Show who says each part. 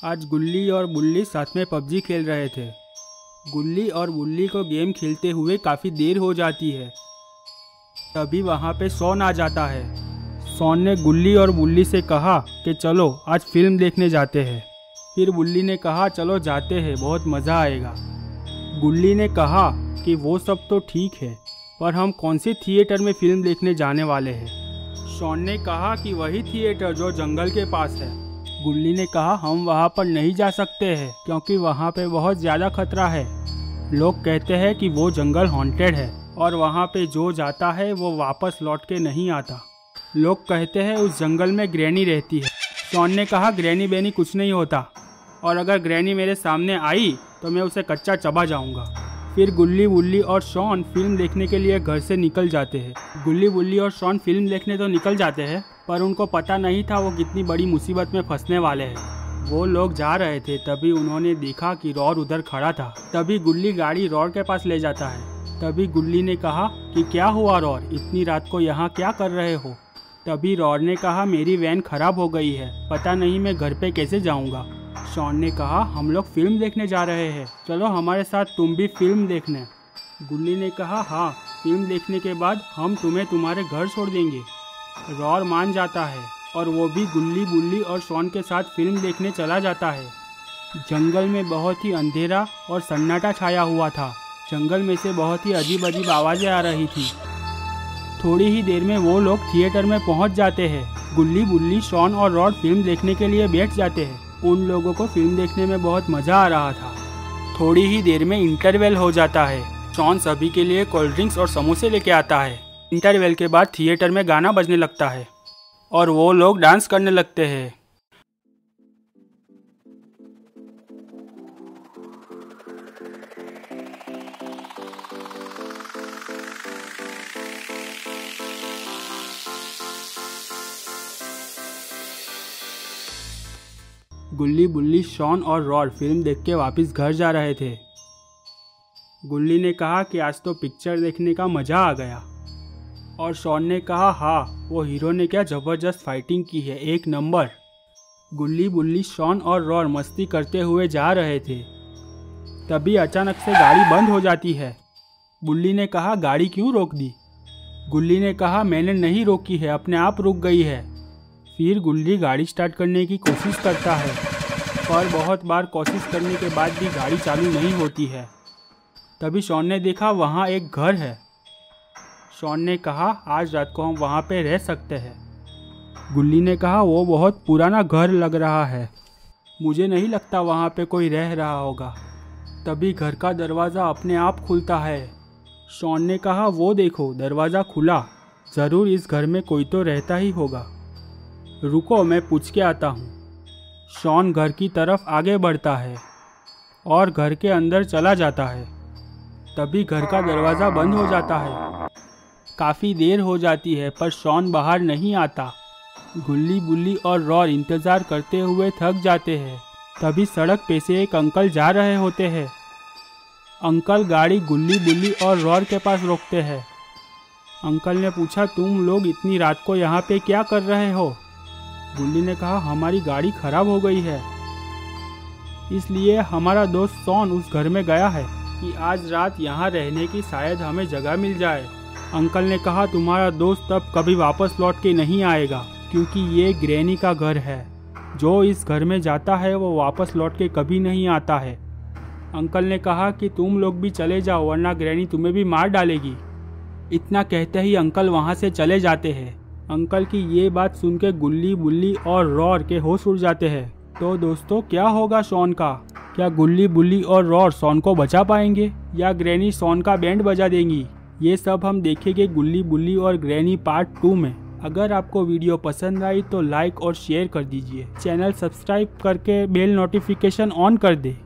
Speaker 1: आज गुल्ली और बुल्ली साथ में पबजी खेल रहे थे। गुल्ली और बुल्ली को गेम खेलते हुए काफ़ी देर हो जाती है। तभी वहाँ पे शॉन आ जाता है। शॉन ने गुल्ली और बुल्ली से कहा कि चलो आज फिल्म देखने जाते हैं। फिर बुल्ली ने कहा चलो जाते हैं, बहुत मज़ा आएगा। गुल्ली ने कहा कि वो सब तो ठीक है, पर हम कौन से थिएटर में फिल्म देखने जाने वाले हैं। शॉन ने कहा कि वही थिएटर जो जंगल के पास है। गुल्ली ने कहा हम वहाँ पर नहीं जा सकते हैं क्योंकि वहाँ पे बहुत ज़्यादा खतरा है। लोग कहते हैं कि वो जंगल हॉन्टेड है और वहाँ पे जो जाता है वो वापस लौट के नहीं आता। लोग कहते हैं उस जंगल में ग्रैनी रहती है। शॉन ने कहा ग्रैनी बेनी कुछ नहीं होता, और अगर ग्रैनी मेरे सामने आई तो मैं उसे कच्चा चबा जाऊँगा। फिर गुल्ली बुल्ली और शॉन फिल्म देखने के लिए घर से निकल जाते हैं। गुल्ली बुल्ली और शॉन फिल्म देखने तो निकल जाते हैं, पर उनको पता नहीं था वो कितनी बड़ी मुसीबत में फंसने वाले हैं। वो लोग जा रहे थे, तभी उन्होंने देखा कि रॉर उधर खड़ा था। तभी गुल्ली गाड़ी रॉर के पास ले जाता है। तभी गुल्ली ने कहा कि क्या हुआ रॉर, इतनी रात को यहाँ क्या कर रहे हो। तभी रॉर ने कहा मेरी वैन खराब हो गई है, पता नहीं मैं घर पे कैसे जाऊँगा। शॉन ने कहा हम लोग फिल्म देखने जा रहे हैं, चलो हमारे साथ तुम भी फिल्म देखने। गुल्ली ने कहा हाँ, फिल्म देखने के बाद हम तुम्हें तुम्हारे घर छोड़ देंगे। रॉर मान जाता है और वो भी गुल्ली बुल्ली और शॉन के साथ फिल्म देखने चला जाता है। जंगल में बहुत ही अंधेरा और सन्नाटा छाया हुआ था। जंगल में से बहुत ही अजीब अजीब आवाज़ें आ रही थी। थोड़ी ही देर में वो लोग थिएटर में पहुंच जाते हैं। गुल्ली बुल्ली शॉन और रॉर फिल्म देखने के लिए बैठ जाते हैं। उन लोगों को फिल्म देखने में बहुत मज़ा आ रहा था। थोड़ी ही देर में इंटरवल हो जाता है। शॉन सभी के लिए कोल्ड ड्रिंक्स और समोसे लेके आता है। इंटरवल के बाद थिएटर में गाना बजने लगता है और वो लोग डांस करने लगते हैं। गुल्ली बुल्ली शॉन और रॉर फिल्म देख के वापस घर जा रहे थे। गुल्ली ने कहा कि आज तो पिक्चर देखने का मज़ा आ गया, और शॉन ने कहा हाँ, वो हीरो ने क्या ज़बरदस्त फाइटिंग की है, एक नंबर। गुल्ली बुल्ली शॉन और रॉर मस्ती करते हुए जा रहे थे। तभी अचानक से गाड़ी बंद हो जाती है। बुल्ली ने कहा गाड़ी क्यों रोक दी। गुल्ली ने कहा मैंने नहीं रोकी है, अपने आप रुक गई है। फिर गुल्ली गाड़ी स्टार्ट करने की कोशिश करता है, पर बहुत बार कोशिश करने के बाद भी गाड़ी चालू नहीं होती है। तभी शॉन ने देखा वहाँ एक घर है। शॉन ने कहा आज रात को हम वहाँ पे रह सकते हैं। गुल्ली ने कहा वो बहुत पुराना घर लग रहा है, मुझे नहीं लगता वहाँ पे कोई रह रहा होगा। तभी घर का दरवाज़ा अपने आप खुलता है। शॉन ने कहा वो देखो दरवाज़ा खुला, ज़रूर इस घर में कोई तो रहता ही होगा। रुको मैं पूछ के आता हूँ। शॉन घर की तरफ आगे बढ़ता है और घर के अंदर चला जाता है। तभी घर का दरवाज़ा बंद हो जाता है। काफ़ी देर हो जाती है पर शॉन बाहर नहीं आता। गुल्ली बुल्ली और रॉर इंतज़ार करते हुए थक जाते हैं। तभी सड़क पे से एक अंकल जा रहे होते हैं। अंकल गाड़ी गुल्ली बुल्ली और रॉर के पास रोकते हैं। अंकल ने पूछा तुम लोग इतनी रात को यहाँ पे क्या कर रहे हो। गुल्ली ने कहा हमारी गाड़ी खराब हो गई है, इसलिए हमारा दोस्त शॉन उस घर में गया है कि आज रात यहाँ रहने की शायद हमें जगह मिल जाए। अंकल ने कहा तुम्हारा दोस्त अब कभी वापस लौट के नहीं आएगा, क्योंकि ये ग्रैनी का घर है। जो इस घर में जाता है वो वापस लौट के कभी नहीं आता है। अंकल ने कहा कि तुम लोग भी चले जाओ वरना ग्रैनी तुम्हें भी मार डालेगी। इतना कहते ही अंकल वहाँ से चले जाते हैं। अंकल की ये बात सुन के गुल्ली बुल्ली और रॉर के होश उड़ जाते हैं। तो दोस्तों क्या होगा शॉन का? क्या गुल्ली बुल्ली और रॉर शॉन को बचा पाएंगे या ग्रैनी शॉन का बैंड बजा देंगी? ये सब हम देखेंगे गुल्ली बुल्ली और ग्रैनी पार्ट 2 में। अगर आपको वीडियो पसंद आई तो लाइक और शेयर कर दीजिए। चैनल सब्सक्राइब करके बेल नोटिफिकेशन ऑन कर दे।